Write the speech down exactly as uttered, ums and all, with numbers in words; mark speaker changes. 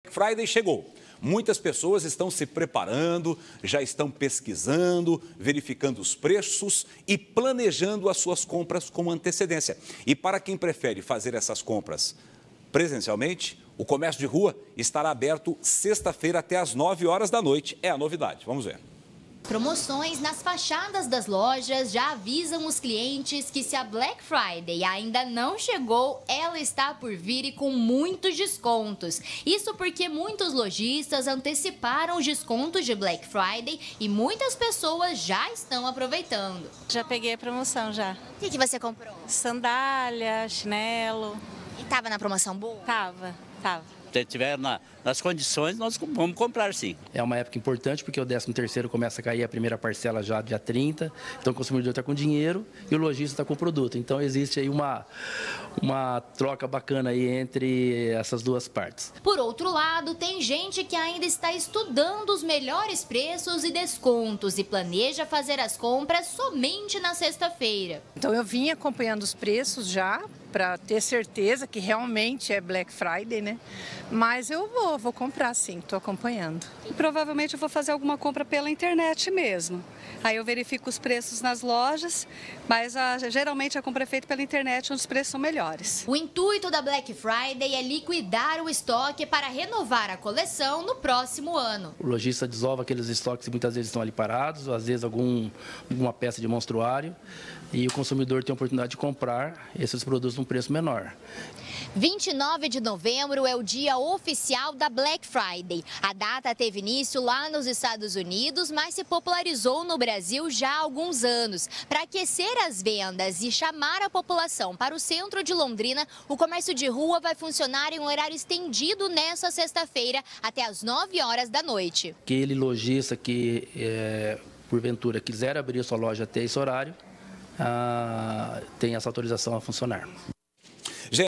Speaker 1: Friday chegou. Muitas pessoas estão se preparando, já estão pesquisando, verificando os preços e planejando as suas compras com antecedência. E para quem prefere fazer essas compras presencialmente, o comércio de rua estará aberto sexta-feira até às nove horas da noite. É a novidade. Vamos ver.
Speaker 2: Promoções nas fachadas das lojas já avisam os clientes que se a Black Friday ainda não chegou, ela está por vir e com muitos descontos. Isso porque muitos lojistas anteciparam os descontos de Black Friday e muitas pessoas já estão aproveitando.
Speaker 3: Já peguei a promoção já.
Speaker 2: O que, que você comprou?
Speaker 3: Sandália, chinelo.
Speaker 2: E estava na promoção boa?
Speaker 3: Tava, tava.
Speaker 4: Se tiver na, nas condições, nós vamos comprar sim.
Speaker 5: É uma época importante porque o décimo terceiro começa a cair a primeira parcela já dia trinta, então o consumidor está com dinheiro e o lojista está com o produto. Então existe aí uma, uma troca bacana aí entre essas duas partes.
Speaker 2: Por outro lado, tem gente que ainda está estudando os melhores preços e descontos e planeja fazer as compras somente na sexta-feira.
Speaker 6: Então eu vim acompanhando os preços já, para ter certeza que realmente é Black Friday, né? Mas eu vou, vou comprar sim, estou acompanhando.
Speaker 7: Provavelmente eu vou fazer alguma compra pela internet mesmo. Aí eu verifico os preços nas lojas, mas a, geralmente a compra é feita pela internet, onde os preços são melhores.
Speaker 2: O intuito da Black Friday é liquidar o estoque para renovar a coleção no próximo ano.
Speaker 5: O lojista desova aqueles estoques que muitas vezes estão ali parados, às vezes algum, alguma peça de monstruário, e o consumidor tem a oportunidade de comprar esses produtos num preço menor.
Speaker 2: vinte e nove de novembro é o dia oficial da Black Friday. A data teve início lá nos Estados Unidos, mas se popularizou no Brasil já há alguns anos. Para aquecer as vendas e chamar a população para o centro de Londrina, o comércio de rua vai funcionar em um horário estendido nesta sexta-feira até às nove horas da noite.
Speaker 5: Aquele lojista que, é, porventura, quiser abrir a sua loja até esse horário, ah, tem essa autorização a funcionar.